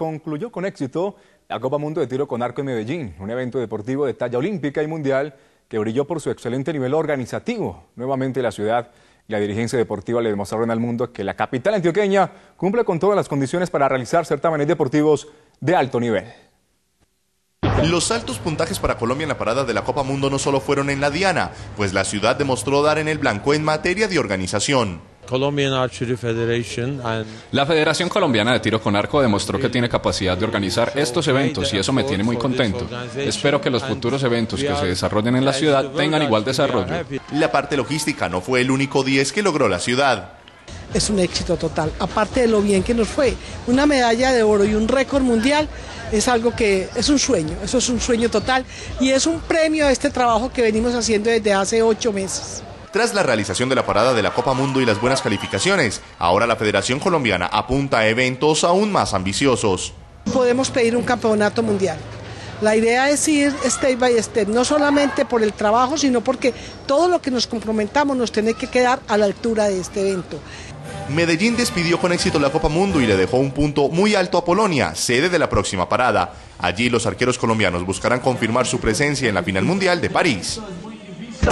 concluyó con éxito la Copa Mundo de Tiro con Arco en Medellín, un evento deportivo de talla olímpica y mundial que brilló por su excelente nivel organizativo. Nuevamente la ciudad y la dirigencia deportiva le demostraron al mundo que la capital antioqueña cumple con todas las condiciones para realizar certámenes deportivos de alto nivel. Los altos puntajes para Colombia en la parada de la Copa Mundo no solo fueron en la diana, pues la ciudad demostró dar en el blanco en materia de organización. La Federación Colombiana de Tiro con Arco demostró que tiene capacidad de organizar estos eventos y eso me tiene muy contento. Espero que los futuros eventos que se desarrollen en la ciudad tengan igual desarrollo. La parte logística no fue el único 10 que logró la ciudad. Es un éxito total, aparte de lo bien que nos fue. Una medalla de oro y un récord mundial es algo que es un sueño, eso es un sueño total y es un premio a este trabajo que venimos haciendo desde hace 8 meses. Tras la realización de la parada de la Copa Mundo y las buenas calificaciones, ahora la Federación Colombiana apunta a eventos aún más ambiciosos. Podemos pedir un campeonato mundial. La idea es ir step by step, no solamente por el trabajo, sino porque todo lo que nos comprometamos nos tiene que quedar a la altura de este evento. Medellín despidió con éxito la Copa Mundo y le dejó un punto muy alto a Polonia, sede de la próxima parada. Allí los arqueros colombianos buscarán confirmar su presencia en la final mundial de París.